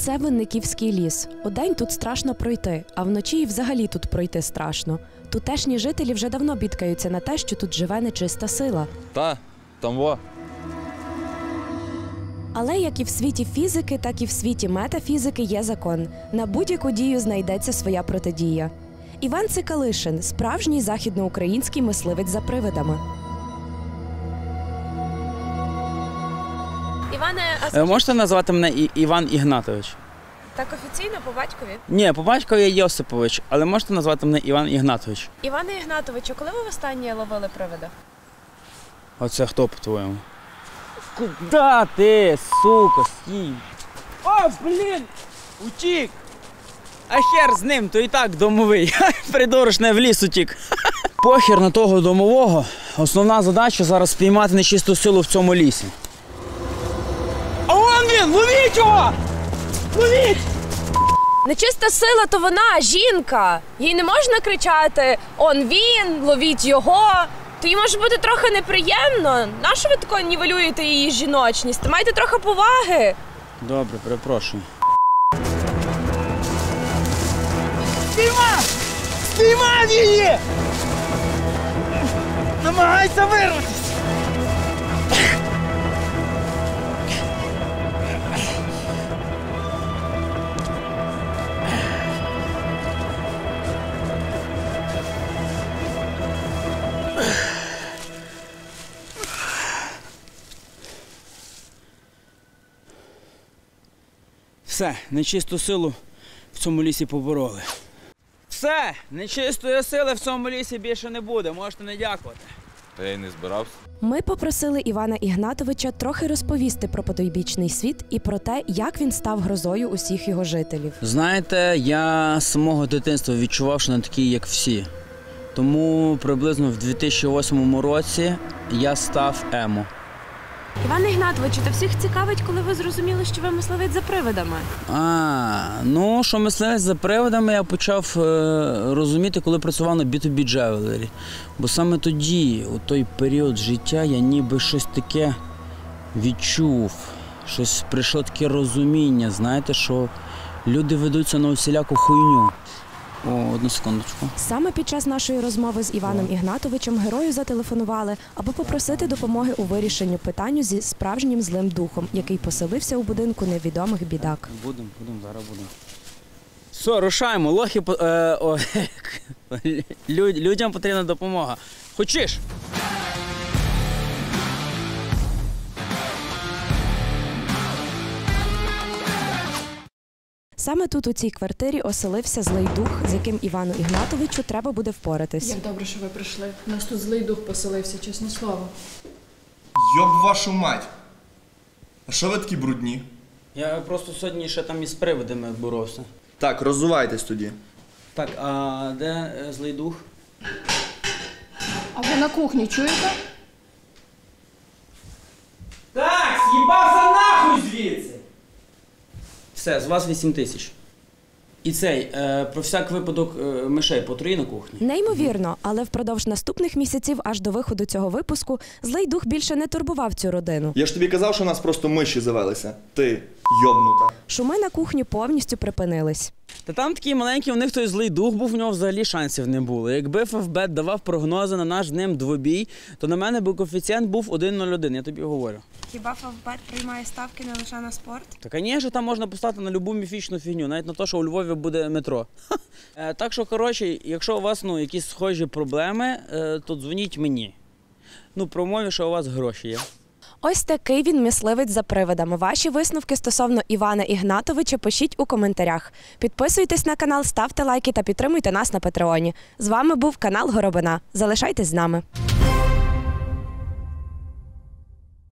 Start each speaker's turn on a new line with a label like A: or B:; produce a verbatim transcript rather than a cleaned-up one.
A: Це Винниківський ліс. Удень тут страшно пройти, а вночі і взагалі тут пройти страшно. Тутешні жителі вже давно бідкаються на те, що тут живе нечиста сила.
B: Та, там во.
A: Але як і в світі фізики, так і в світі метафізики є закон. На будь-яку дію знайдеться своя протидія. Іван Цикалишин – справжній західноукраїнський мисливець за привидами.
C: Іване, а
D: Можете назвати мене І- Іван Ігнатович?
C: так офіційно по батькові?
D: Ні, по батькові Йосипович, але можете назвати мене Іван Ігнатович.
C: Іване Ігнатовичу, коли ви востаннє ловили привида?
D: Оце хто, по-твоєму? Куда ти, сука, стій? О, блін! Утік! А хер з ним, то і так домовий. Придурочне, в ліс утік. Похер на того домового. Основна задача зараз спіймати нечисту силу в цьому лісі. А вон він! Ловіть його! Ловіть!
C: Нечиста сила, то вона, жінка. Їй не можна кричати «он він, ловіть його». То їй може бути трохи неприємно. Нащо ви тако нівелюєте її жіночність? Майте трохи поваги.
D: Добре, перепрошую.
E: Спіймав! Спіймав її! Намагайся вирватися!
D: Все, нечисту силу в цьому лісі побороли. Все, нечистої сили в цьому лісі більше не буде, можете не дякувати.
B: Та я й не збирався.
A: Ми попросили Івана Ігнатовича трохи розповісти про потойбічний світ і про те, як він став грозою усіх його жителів.
D: Знаєте, я з самого дитинства відчував, що не такий, як всі. Тому приблизно в дві тисячі восьмому році я став емо.
C: Іване Ігнатовичу, та всіх цікавить, коли ви зрозуміли, що ви мисливець за привидами.
D: А, ну, що мисливець за привидами я почав е, розуміти, коли працював на бі ту бі джевелері. Бо саме тоді, у той період життя, я ніби щось таке відчув. Щось прийшло таке розуміння, знаєте, що люди ведуться на усіляку хуйню. О, одну секундочку.
A: Саме під час нашої розмови з Іваном Ігнатовичем герою зателефонували, аби попросити допомоги у вирішенні питання зі справжнім злим духом, який поселився у будинку невідомих бідак.
D: Будемо, будемо, зараз будемо. Все, рушаємо, лохи, по- е, о, Люд- людям потрібна допомога. Хочеш?
A: Саме тут, у цій квартирі, оселився злий дух, з яким Івану Ігнатовичу треба буде впоратись.
F: Як добре, що ви прийшли. У нас тут злий дух поселився, чесне слово.
E: Йоб вашу мать! А що ви такі брудні?
D: Я просто сьогодні ще там із привидами боровся.
E: Так, роззувайтесь тоді.
D: Так, а де е, злий дух?
F: А ви на кухні чуєте?
D: Так, з'їбався нахуй звідси! Все, з вас вісім тисяч. І цей, е, про всяк випадок е, мишей потруї на кухні.
A: Неймовірно, але впродовж наступних місяців, аж до виходу цього випуску, злий дух більше не турбував цю родину.
E: Я ж тобі казав, що у нас просто миші завелися. Ти йобнута.
A: Шуми на кухні повністю припинились.
D: Та там такий маленький, у них той злий дух був, в нього взагалі шансів не було. Якби еф еф бе давав прогнози на наш з ним двобій, то на мене би коефіцієнт був один нуль один, я тобі говорю.
C: Хіба еф еф бе приймає ставки не лише на спорт?
D: Та, звісно, там можна поставити на любу міфічну фігню, навіть на те, що у Львові буде метро. Е, так що, коротше, якщо у вас ну, якісь схожі проблеми, е, то дзвоніть мені. Ну, про умові, що у вас гроші є.
A: Ось такий він мисливець за привидами. Ваші висновки стосовно Івана Ігнатовича пишіть у коментарях. Підписуйтесь на канал, ставте лайки та підтримуйте нас на Патреоні. З вами був канал Горобина. Залишайтесь з нами.